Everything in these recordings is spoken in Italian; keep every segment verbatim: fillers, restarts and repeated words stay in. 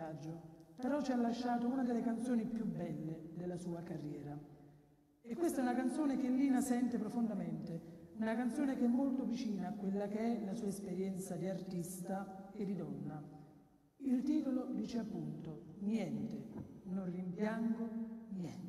viaggio, però ci ha lasciato una delle canzoni più belle della sua carriera. E questa è una canzone che Lina sente profondamente, una canzone che è molto vicina a quella che è la sua esperienza di artista e di donna. Il titolo dice appunto: niente, non rimpiango niente.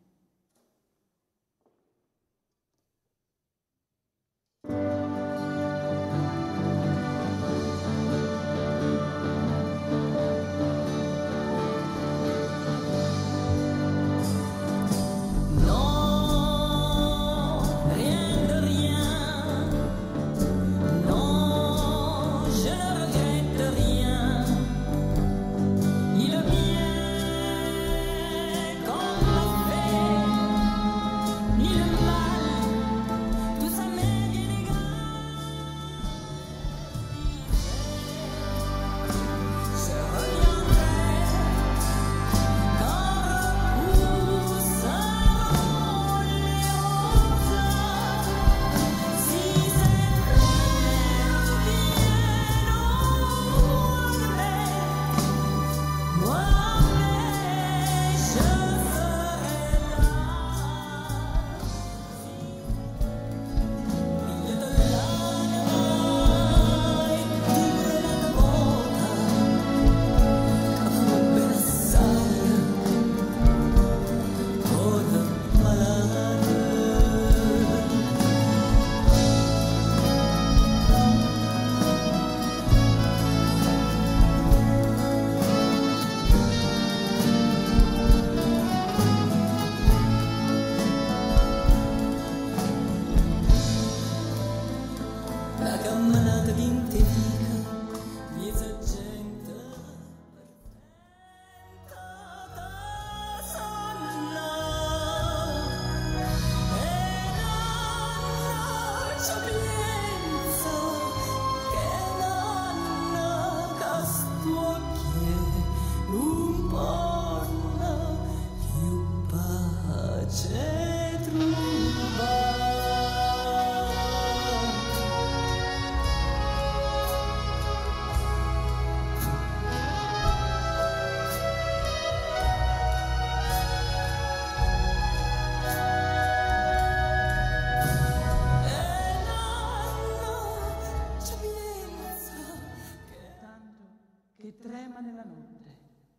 Che trema nella notte,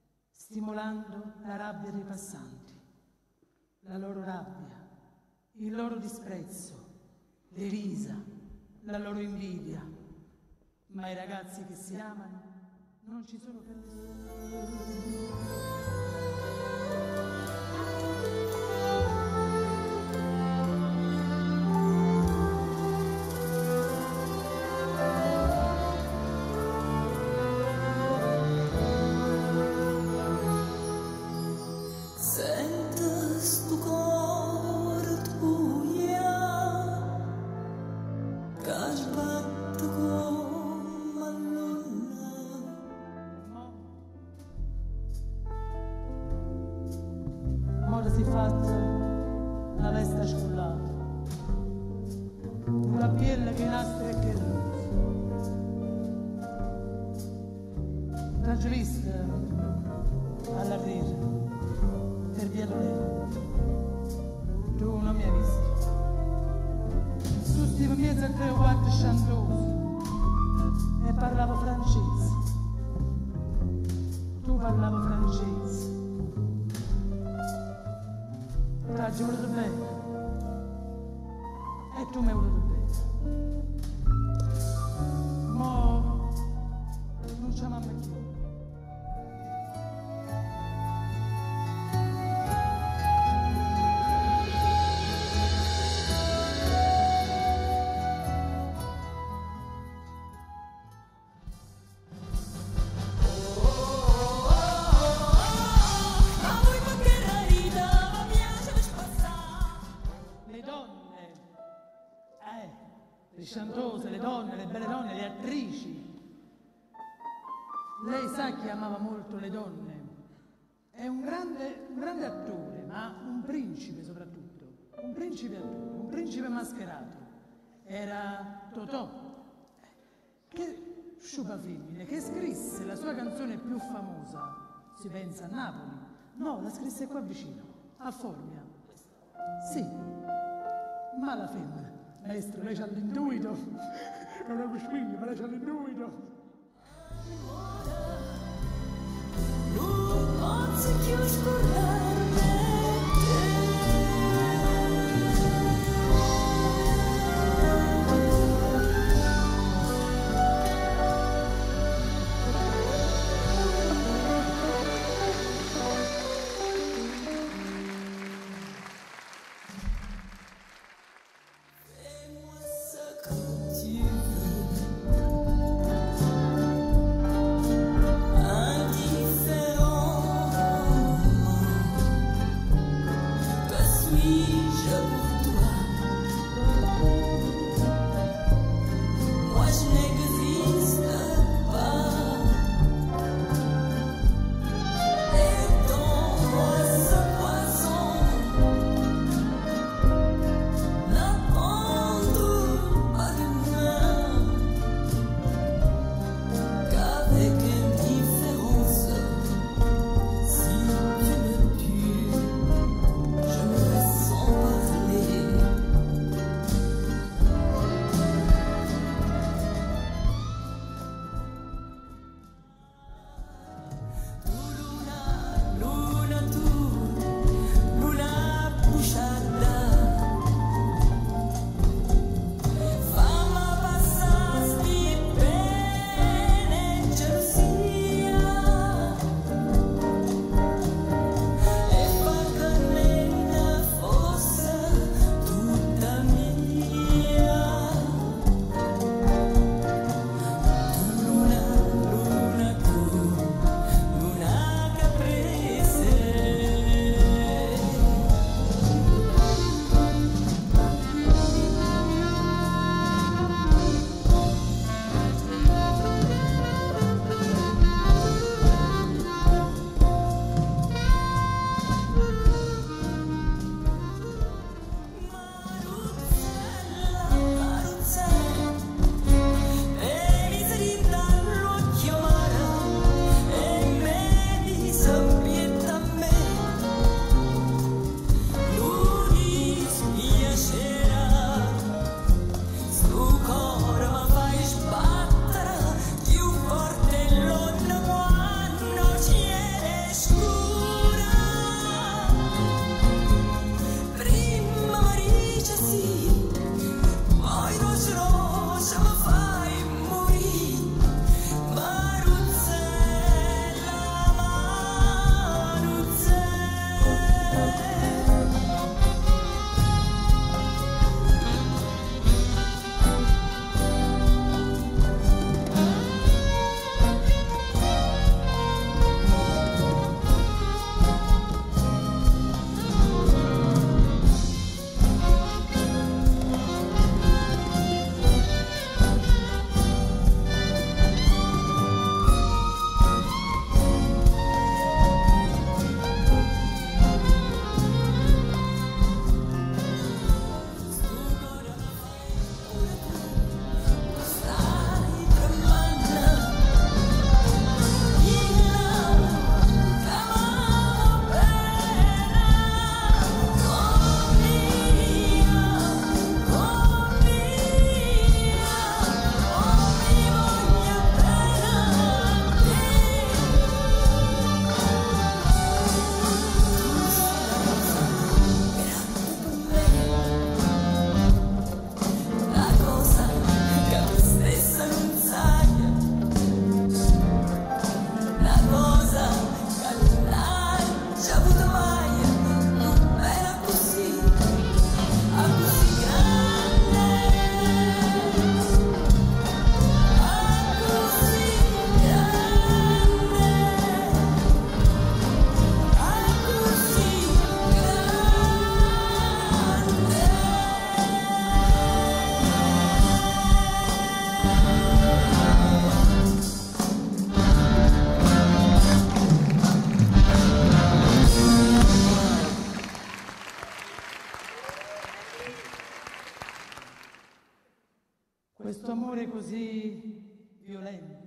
stimolando la rabbia dei passanti, la loro rabbia, il loro disprezzo, le risa, la loro invidia. Ma i ragazzi che si amano non ci sono per nessuno. Ora si fatta la veste scullata, una piella che nasce e che rosa. Raggiolista all'arriere per via Lorena, tu non mi hai visto. Su stiamo in mezzo a tre o quattro chantosi e parlavo francese. Tu parlavo francese. Ti ho voluto bene e tu mi hai voluto bene. Mo non ci amiamo più. Le chantose, le donne, le belle donne, le attrici. Lei sa che amava molto le donne. È un grande, un grande attore, ma un principe soprattutto. Un principe attore, un principe mascherato. Era Totò, che sciupa femmine, che scrisse la sua canzone più famosa, Si pensa a Napoli. No, la scrisse qua vicino, a Formia. Sì, ma la femmina. Maestro, lei c'ha l'intuito. È una cuciglia, ma lei c'ha l'intuito. Non posso più scordarmi. Questo amore così violento,